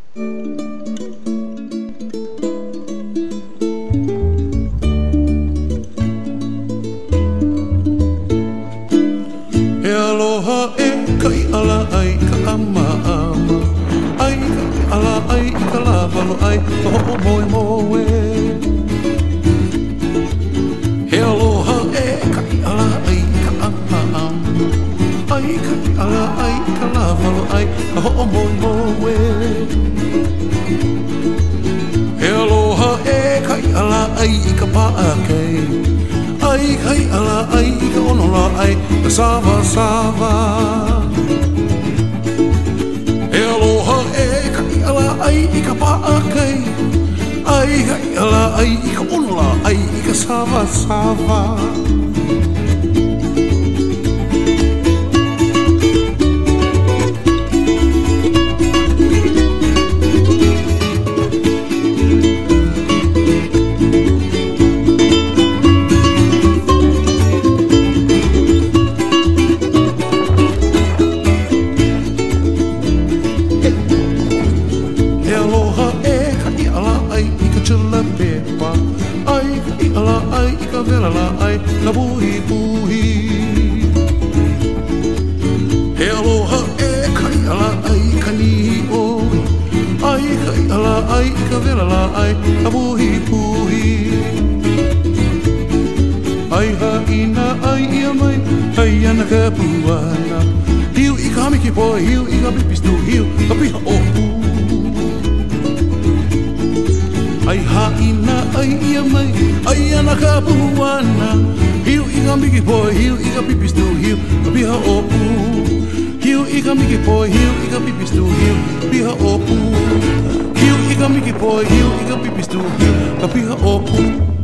E aloha e kai ala ai ka ama ama. Ai kai ala ai i ka lavalo ai ka ho'o moe moe. He aloha e kai ala ai ka ama ama. Ai kai ala ai ka lavalo ai ka ho'o moe moe. He aloha e kai ala ai i ka pa'akei. Ai kai ala ai i ka onola ai ka sava sava. E aloha e kai ala ai i ka pa'akei. Ai kai ala ai i ka onola ai i ka sava sava. Ai kai ala ai i ka vela la ai na puhi puhi. He aloha e kai ala ai ka nihi oi. Ai kai ala ai i ka vela la ai na puhi puhi. Ai haina ai ia mai ai ana ka puana. Hiu i ka hamiki poe, hiu i ka pipistu, hiu ka piha o pu. Ai haina ai ia mai ai ana ka puana. Hiu i ka miki poe, hiu i ka pipistu, hiu ka piha o pu. Hiu i ka miki poe, hiu i ka pipistu, hiu ka piha o pu. Hiu i ka miki poe, hiu i ka pipistu, hiu ka piha o pu.